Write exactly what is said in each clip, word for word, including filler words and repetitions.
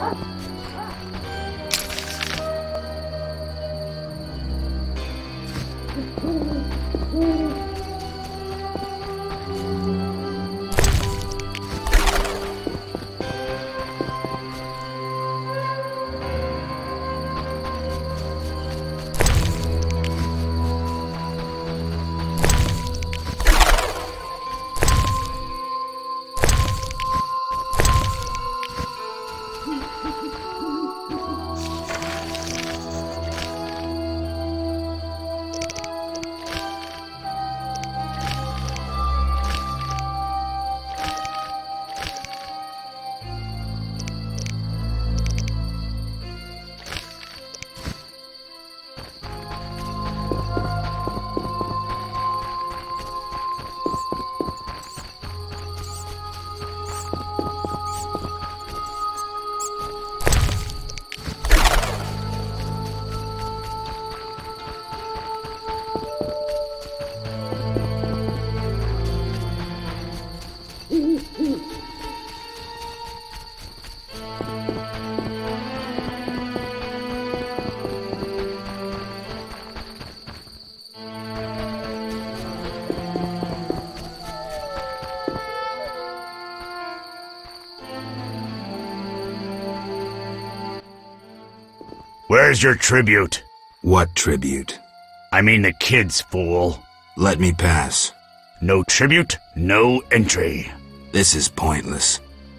Where's your tribute? What tribute? I mean the kids, fool. Let me pass. No tribute, no entry. This is pointless.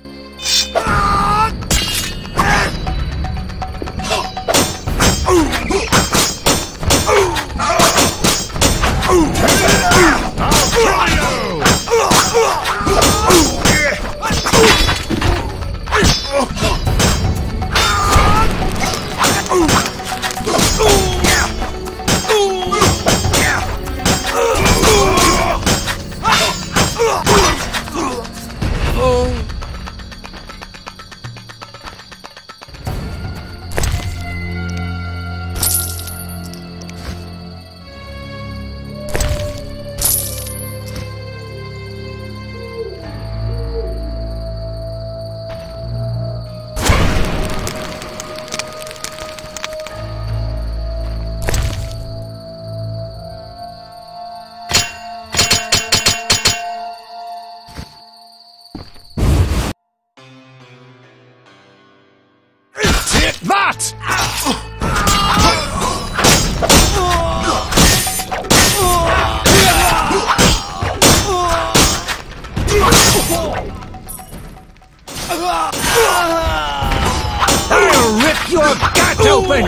That! I'll rip your gut open!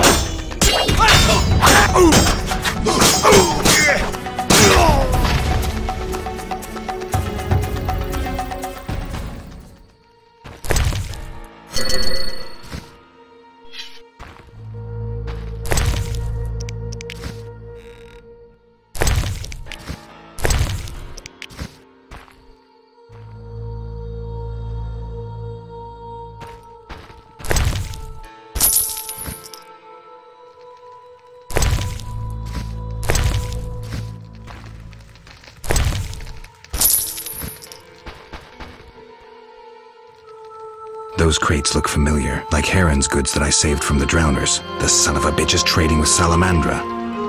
Those crates look familiar, like Heron's goods that I saved from the drowners. The son of a bitch is trading with Salamandra.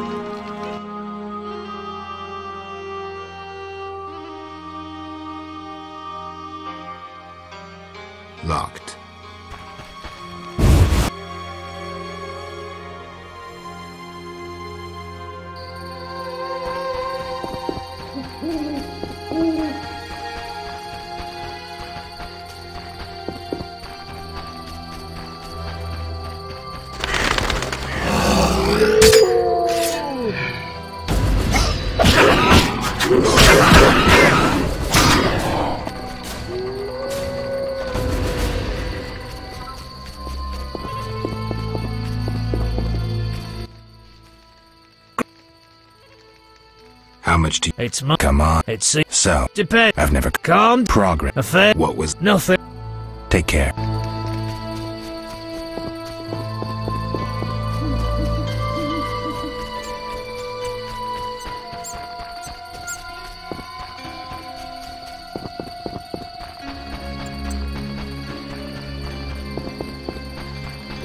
Locked. How much do you... It's my... Come on. It's... So... Depend... I've never... Can't... Progress. Affair... What was... Nothing. Take care.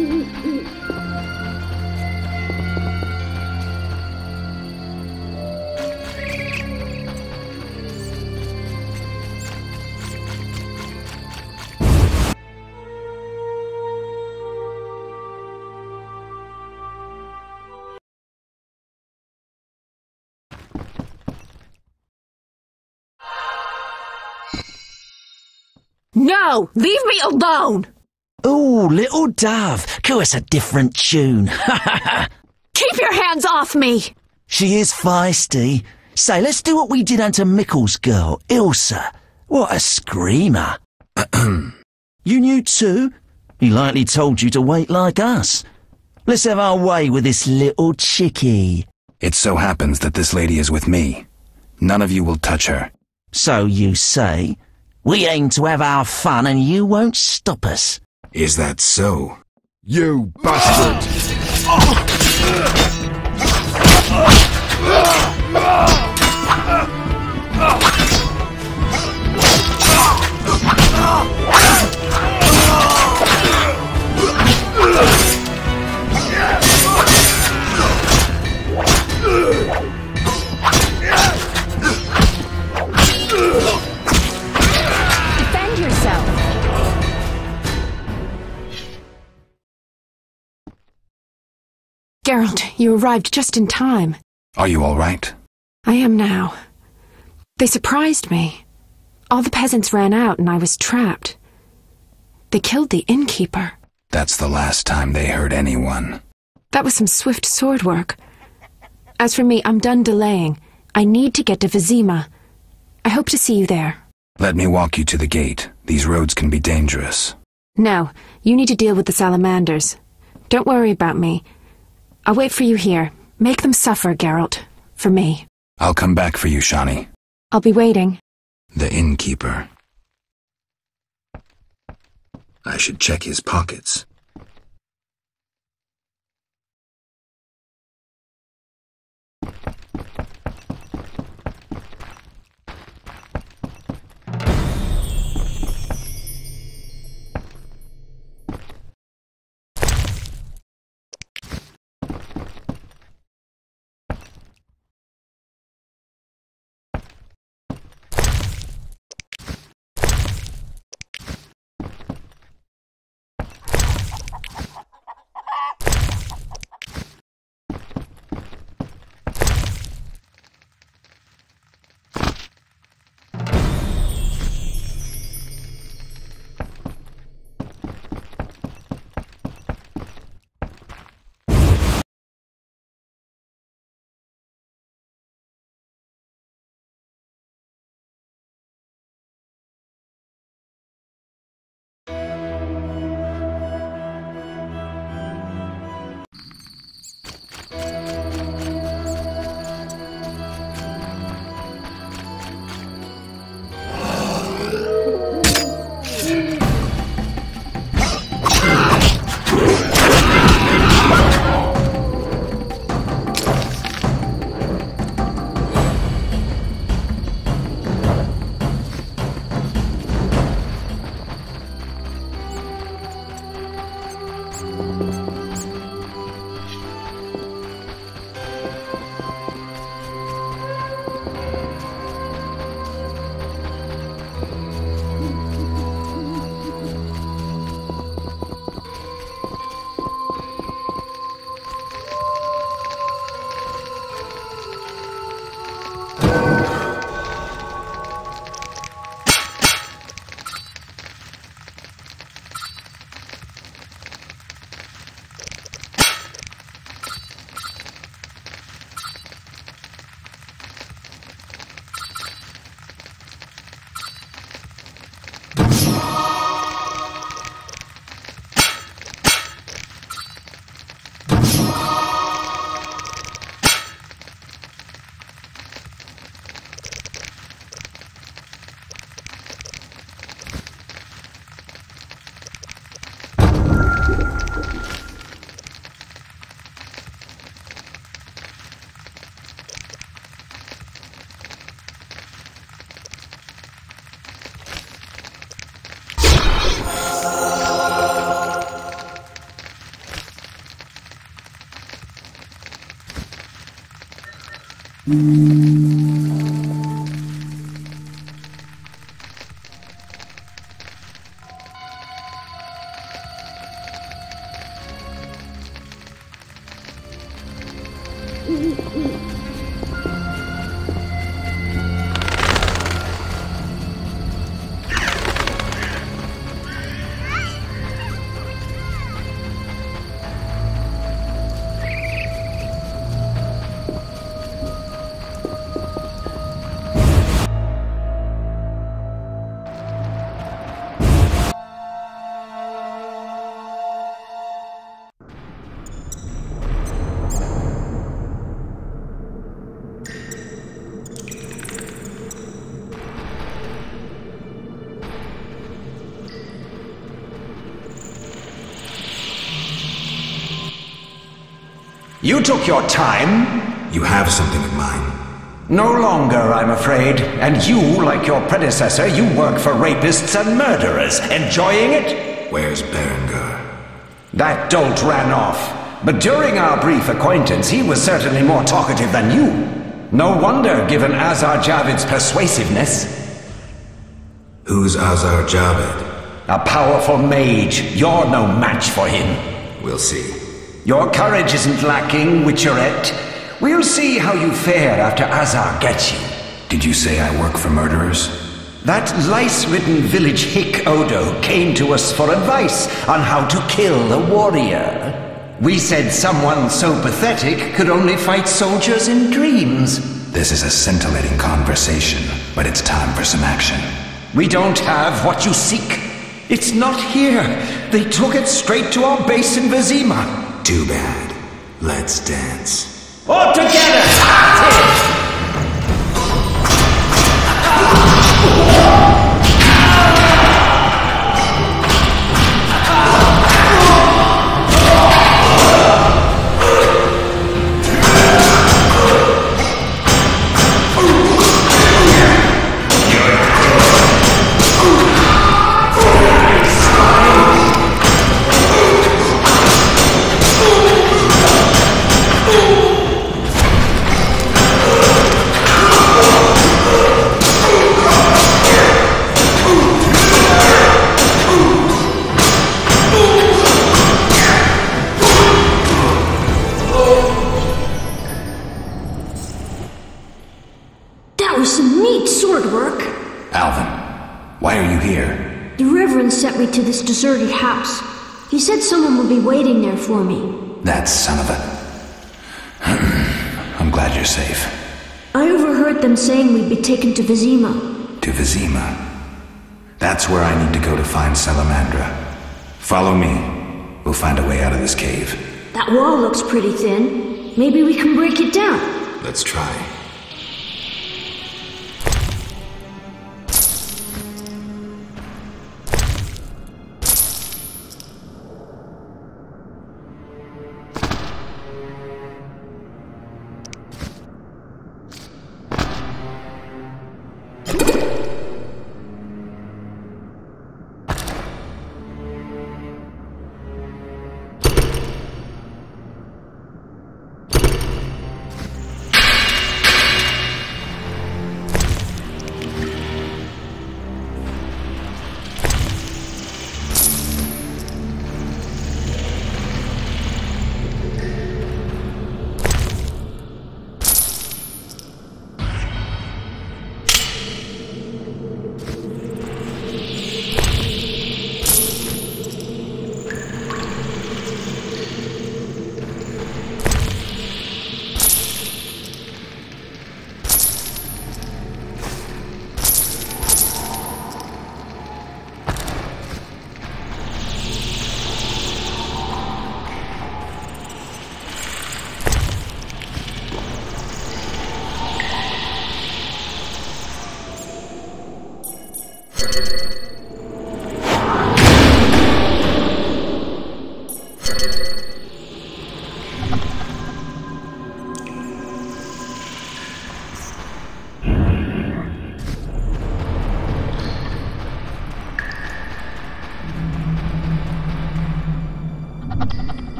No! Leave me alone! Ooh, little dove, cue us a different tune. Keep your hands off me! She is feisty. Say, let's do what we did unto Mickle's girl, Ilsa. What a screamer. You knew too? He likely told you to wait like us. Let's have our way with this little chickie. It so happens that this lady is with me. None of you will touch her. So you say? We aim to have our fun and you won't stop us. Is that so? You bastard! Defend yourself! Geralt, you arrived just in time. Are you all right? I am now. They surprised me. All the peasants ran out and I was trapped. They killed the innkeeper. That's the last time they hurt anyone. That was some swift sword work. As for me, I'm done delaying. I need to get to Vizima. I hope to see you there. Let me walk you to the gate. These roads can be dangerous. No, you need to deal with the salamanders. Don't worry about me. I'll wait for you here. Make them suffer, Geralt. For me. I'll come back for you, Shani. I'll be waiting. The innkeeper. I should check his pockets. You took your time. You have something of mine. No longer, I'm afraid. And you, like your predecessor, you work for rapists and murderers. Enjoying it? Where's Berengar? That dolt ran off. But during our brief acquaintance, he was certainly more talkative than you. No wonder, given Azar Javid's persuasiveness. Who's Azar Javid? A powerful mage. You're no match for him. We'll see. Your courage isn't lacking, Witcherette. We'll see how you fare after Azar gets you. Did you say I work for murderers? That lice-ridden village hick Odo came to us for advice on how to kill a warrior. We said someone so pathetic could only fight soldiers in dreams. This is a scintillating conversation, but it's time for some action. We don't have what you seek. It's not here. They took it straight to our base in Vizima. Too bad. Let's dance. All together! Sent me to this deserted house. He said someone would be waiting there for me. That son of a... I'm glad you're safe. I overheard them saying we'd be taken to Vizima. To Vizima? That's where I need to go to find Salamandra. Follow me. We'll find a way out of this cave. That wall looks pretty thin. Maybe we can break it down. Let's try.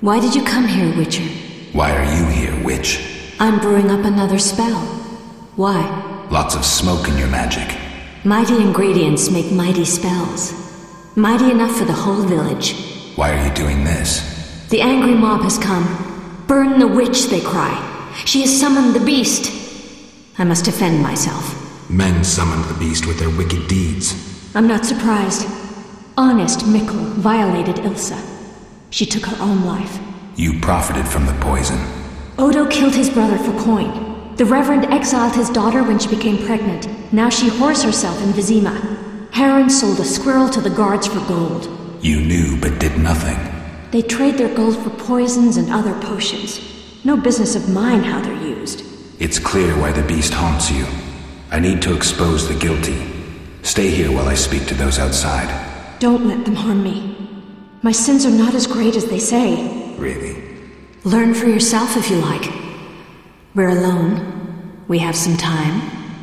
Why did you come here, Witcher? Why are you here, witch? I'm brewing up another spell. Why? Lots of smoke in your magic. Mighty ingredients make mighty spells. Mighty enough for the whole village. Why are you doing this? The angry mob has come. Burn the witch, they cry. She has summoned the beast. I must defend myself. Men summoned the beast with their wicked deeds. I'm not surprised. Honest Mikkel violated Ilsa. She took her own life. You profited from the poison. Odo killed his brother for coin. The Reverend exiled his daughter when she became pregnant. Now she whores herself in Vizima. Heron sold a squirrel to the guards for gold. You knew but did nothing. They trade their gold for poisons and other potions. No business of mine how they're used. It's clear why the beast haunts you. I need to expose the guilty. Stay here while I speak to those outside. Don't let them harm me. My sins are not as great as they say. Really? Learn for yourself if you like. We're alone. We have some time.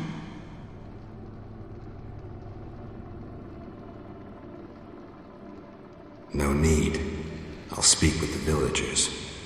No need. I'll speak with the villagers.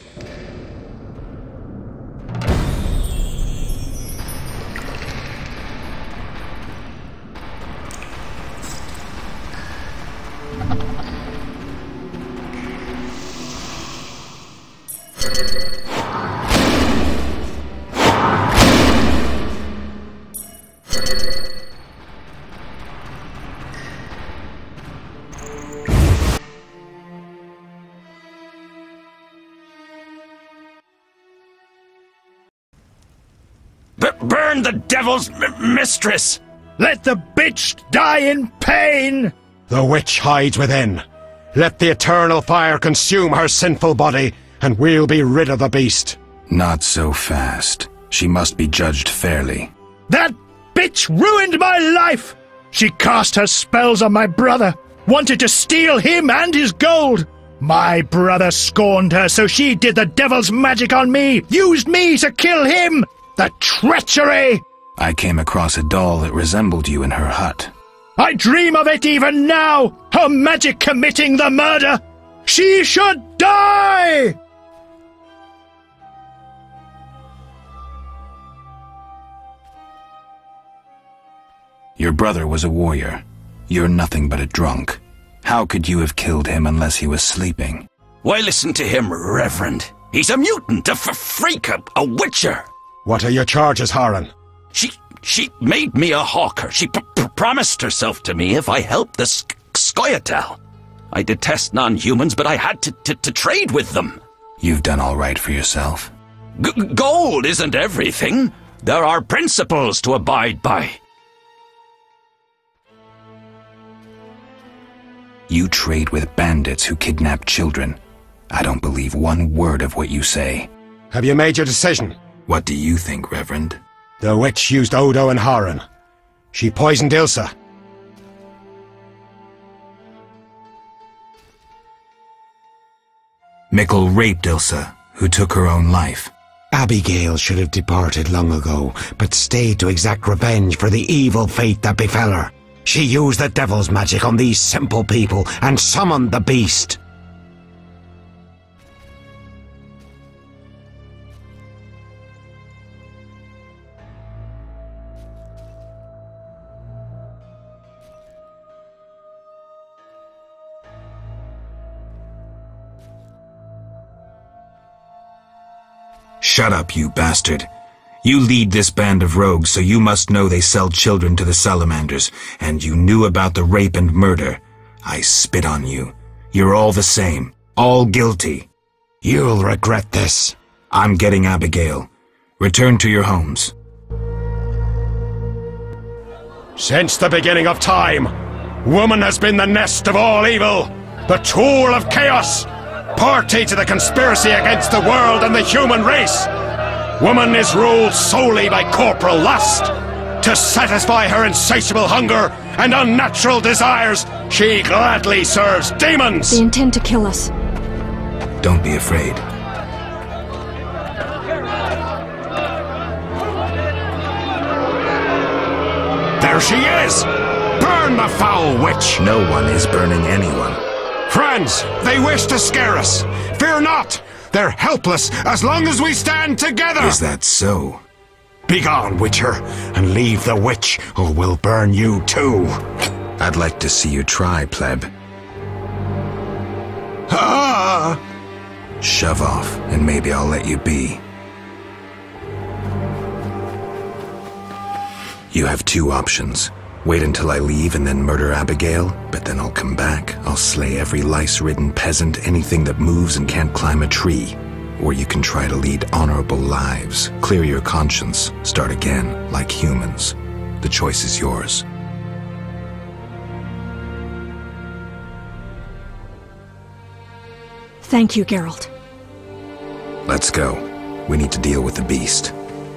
Burn the devil's m mistress! Let the bitch die in pain! The witch hides within. Let the eternal fire consume her sinful body, and we'll be rid of the beast. Not so fast. She must be judged fairly. That bitch ruined my life! She cast her spells on my brother, wanted to steal him and his gold. My brother scorned her, so she did the devil's magic on me, used me to kill him! The treachery! I came across a doll that resembled you in her hut. I dream of it even now! Her magic committing the murder! She should die! Your brother was a warrior. You're nothing but a drunk. How could you have killed him unless he was sleeping? Why listen to him, Reverend? He's a mutant, a f freak, a, a witcher. What are your charges, Haran? She she made me a hawker. She p p promised herself to me if I helped the Sk Scoia'tael. I detest non-humans, but I had to, to, to trade with them. You've done all right for yourself. G gold isn't everything. There are principles to abide by. You trade with bandits who kidnap children. I don't believe one word of what you say. Have you made your decision? What do you think, Reverend? The witch used Odo and Haran. She poisoned Ilsa. Mikkel raped Ilsa, who took her own life. Abigail should have departed long ago, but stayed to exact revenge for the evil fate that befell her. She used the devil's magic on these simple people and summoned the beast. Shut up, you bastard. You lead this band of rogues, so you must know they sell children to the salamanders, and you knew about the rape and murder. I spit on you. You're all the same. All guilty. You'll regret this. I'm getting Abigail. Return to your homes. Since the beginning of time, woman has been the nest of all evil, the tool of chaos, party to the conspiracy against the world and the human race. Woman is ruled solely by corporal lust. To satisfy her insatiable hunger and unnatural desires, she gladly serves demons. They intend to kill us. Don't be afraid. There she is! Burn the foul witch! No one is burning anyone. Friends, they wish to scare us. Fear not! They're helpless as long as we stand together! Is that so? Begone, Witcher, and leave the witch, or we'll burn you too. I'd like to see you try, pleb. Ah! Shove off, and maybe I'll let you be. You have two options. Wait until I leave and then murder Abigail, but then I'll come back. I'll slay every lice-ridden peasant, anything that moves and can't climb a tree. Or you can try to lead honorable lives, clear your conscience, start again, like humans. The choice is yours. Thank you, Geralt. Let's go. We need to deal with the beast.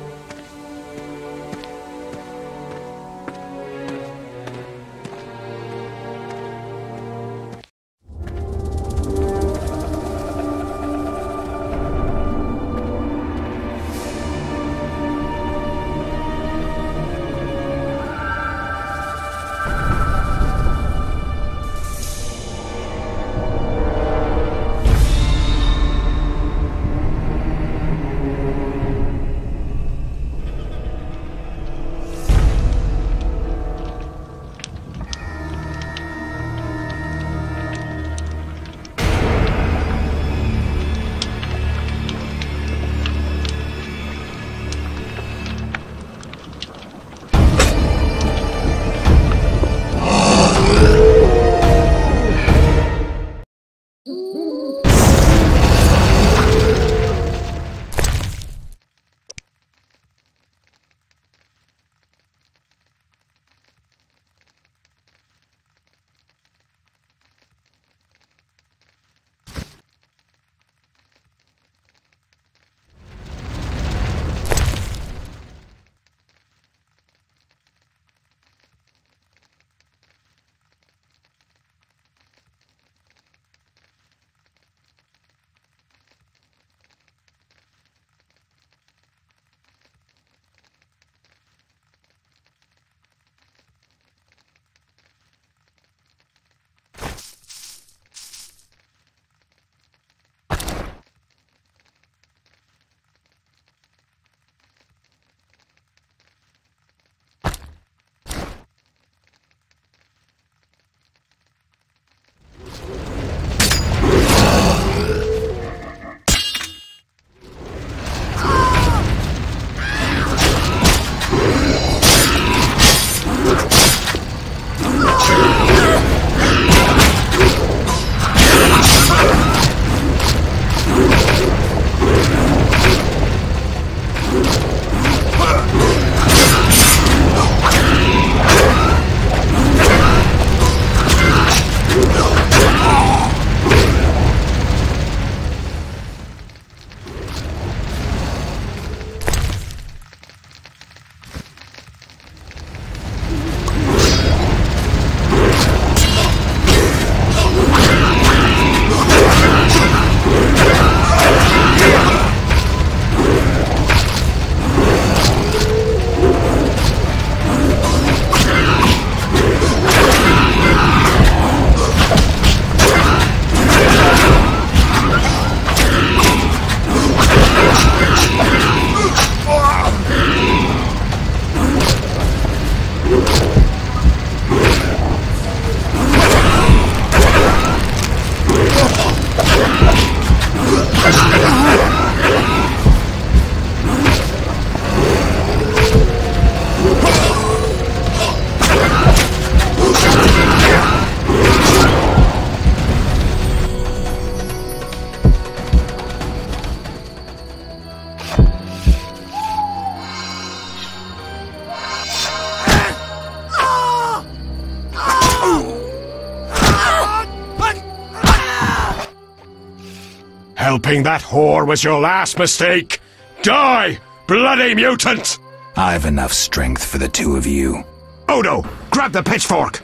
Helping that whore was your last mistake! Die, bloody mutant! I've enough strength for the two of you. Odo, grab the pitchfork!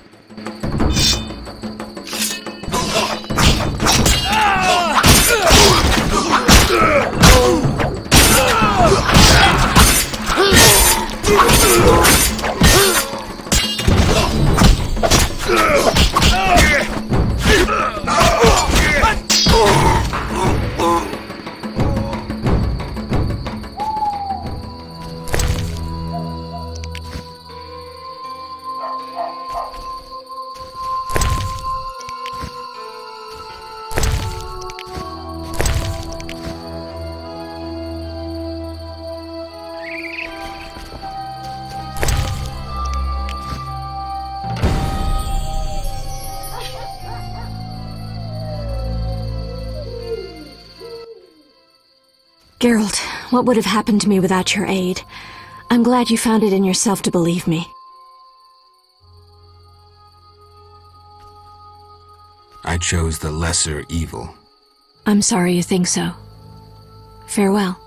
Geralt, what would have happened to me without your aid? I'm glad you found it in yourself to believe me. I chose the lesser evil. I'm sorry you think so. Farewell.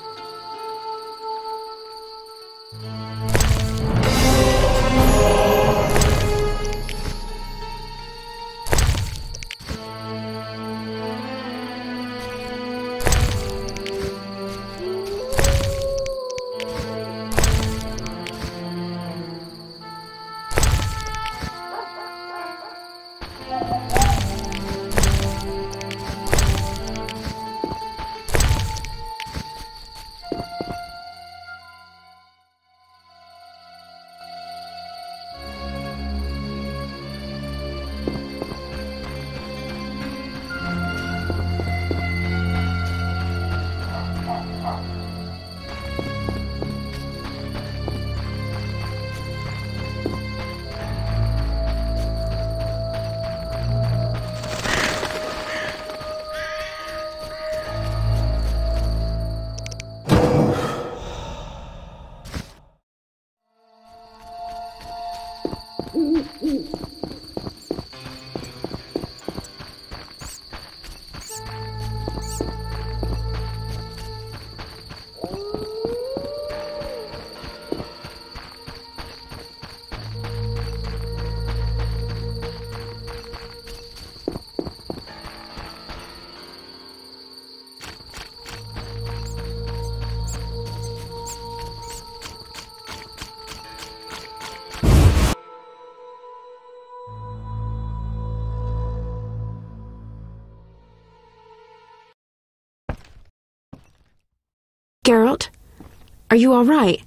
Geralt? Are you all right?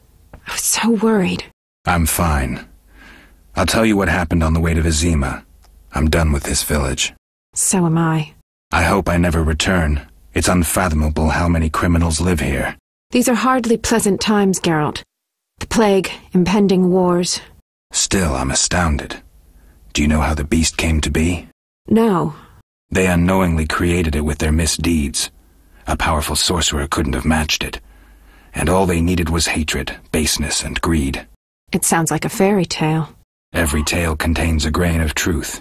I was so worried. I'm fine. I'll tell you what happened on the way to Vizima. I'm done with this village. So am I. I hope I never return. It's unfathomable how many criminals live here. These are hardly pleasant times, Geralt. The plague, impending wars. Still, I'm astounded. Do you know how the beast came to be? No. They unknowingly created it with their misdeeds. A powerful sorcerer couldn't have matched it. And all they needed was hatred, baseness, and greed. It sounds like a fairy tale. Every tale contains a grain of truth.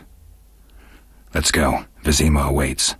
Let's go. Vizima awaits.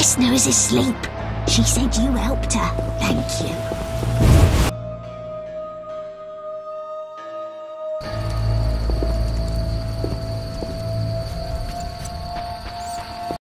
Vesna is asleep. She said you helped her. Thank you.